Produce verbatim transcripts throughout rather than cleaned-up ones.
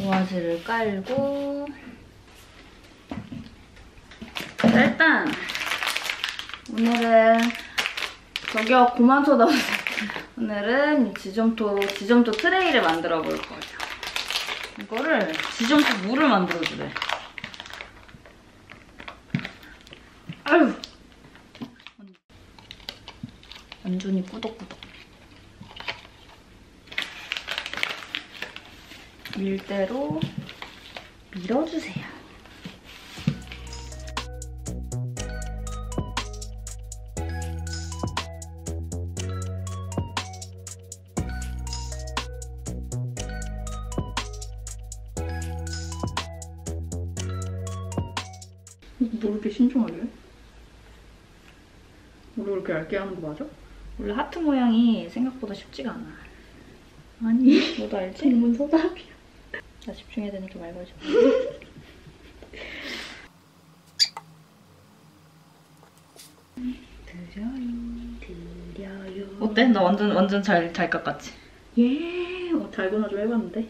도화지를 깔고 자, 일단 오늘은 저기요 그만 쳐다보세요. 오늘은 지점토 지점토 트레이를 만들어 볼 거예요. 이거를 지점토 물을 만들어 주래. 아유 완전히 꾸덕꾸덕. 밀대로 밀어주세요. 뭐 이렇게 신중하게? 우리 이렇게 얇게 하는 거 맞아? 원래 하트 모양이 생각보다 쉽지가 않아. 아니 너도 알지? 전문 서답이야. 나 집중해야 되니까 말 걸지 마. 드려요 드려요. 어때? 나 완전 완전 잘 잘 깎았지? 예. 어, 달고나 좀 해봤는데.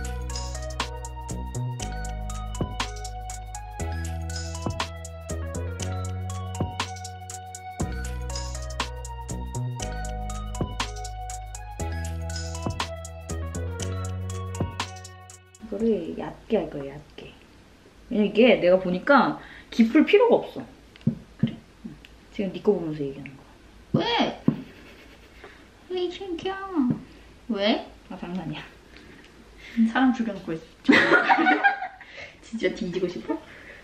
이거를 얇게 할 거야, 얇게. 왜냐면 이게 내가 보니까 깊을 필요가 없어. 그래? 응. 지금 네 거 보면서 얘기하는 거야. 왜? 왜 이 신기야? 왜? 아, 장난이야. 사람 죽여놓고 있어. 진짜 뒤지고 싶어?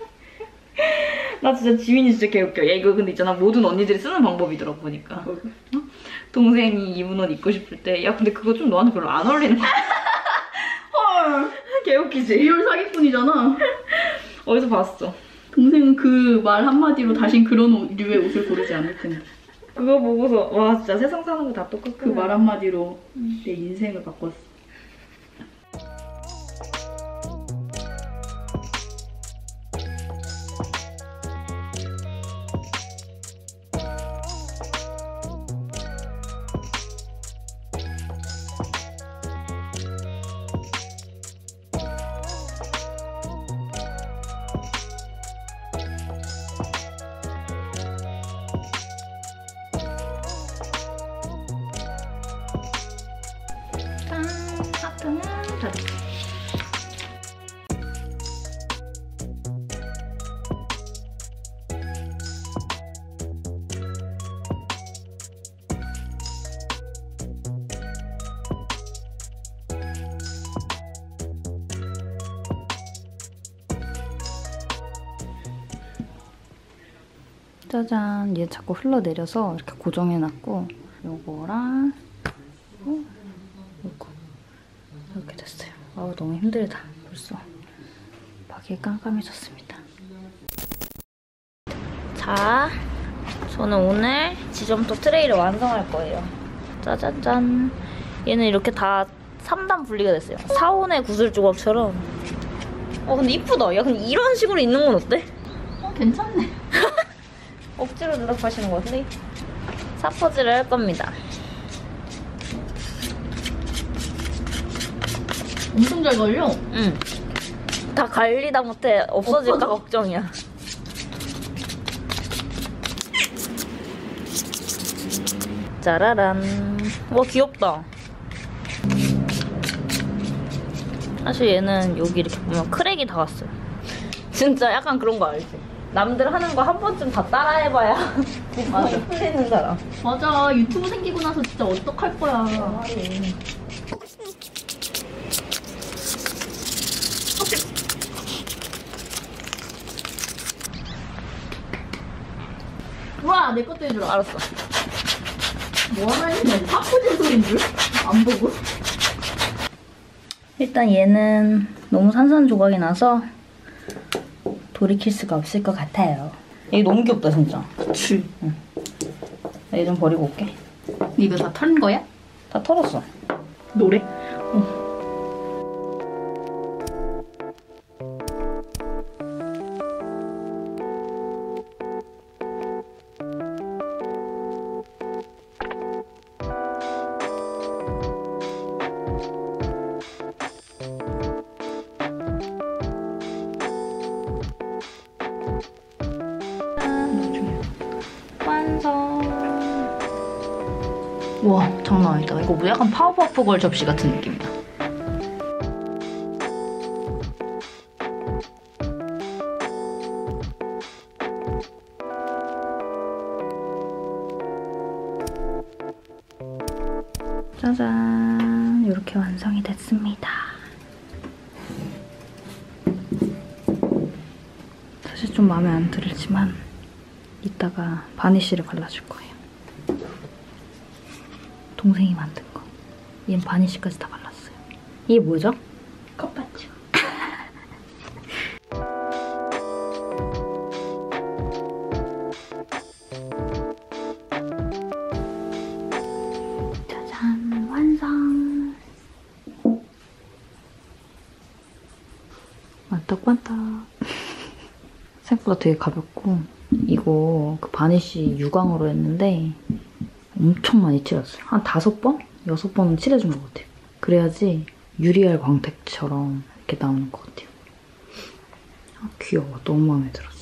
나 진짜 지민이 진짜 개웃겨. 야, 이거 근데 있잖아. 모든 언니들이 쓰는 방법이더라고, 보니까. 어? 동생이 입은 옷 입고 싶을 때, 야, 근데 그거 좀 너한테 별로 안 어울리는 거야. 헐. 개웃기지? 리얼 사기꾼이잖아. 어디서 봤어? 동생은 그 말 한마디로 다신 그런 옷, 류의 옷을 고르지 않을 텐데. 그거 보고서 와 진짜 세상 사는 거 다 똑같구나. 그 말 한마디로 내 인생을 바꿨어. 짠! 하트는 다 됐어. 짜잔! 얘 자꾸 흘러내려서 이렇게 고정해놨고 요거랑 어? 요거 이렇게 됐어요. 아우 너무 힘들다. 벌써 바퀴 깜깜해졌습니다. 자, 저는 오늘 지점토 트레이를 완성할 거예요. 짜잔짠. 얘는 이렇게 다 삼 단 분리가 됐어요. 사온의 구슬 조각처럼. 어 근데 이쁘다. 야 근데 이런 식으로 있는 건 어때? 어, 괜찮네. 억지로 대답하시는 것 같은데? 사퍼질을 할 겁니다. 엄청 잘 걸려. 응. 다 갈리다 못해 없어질까 없어져? 걱정이야. 짜라란. 와 귀엽다. 사실 얘는 여기 이렇게 보면 크랙이 다 왔어요. 진짜 약간 그런 거 알지? 남들 하는 거 한 번쯤 다 따라해봐야 맞아. 풀리는 사람. 맞아. 유튜브 생기고 나서 진짜 어떡할 거야. 와, 내 것도 해주라. 알았어. 뭐 하나 했냐? 사포질 소리인 줄? 안 보고. 일단 얘는 너무 산산조각이 나서 돌이킬 수가 없을 것 같아요. 얘 너무 귀엽다 진짜. 그치. 응. 얘 좀 버리고 올게. 이거 다 털은 거야? 다 털었어. 노래? 응. 와, 장난 아니다. 이거 뭐 약간 파워버프 걸 접시 같은 느낌이다. 짜잔, 이렇게 완성이 됐습니다. 사실 좀 마음에 안 들지만 이따가 바니쉬를 발라줄 거예요. 동생이 만든 거. 얘는 바니쉬까지 다 발랐어요. 이게 뭐죠? 컵받침. 짜잔, 완성. 반딱반딱. 생각보다 되게 가볍고 이거 그 바니쉬 유광으로 했는데 엄청 많이 칠했어요. 한 다섯 번? 여섯 번은 칠해준 것 같아요. 그래야지 유리알 광택처럼 이렇게 나오는 것 같아요. 아, 귀여워. 너무 마음에 들었어.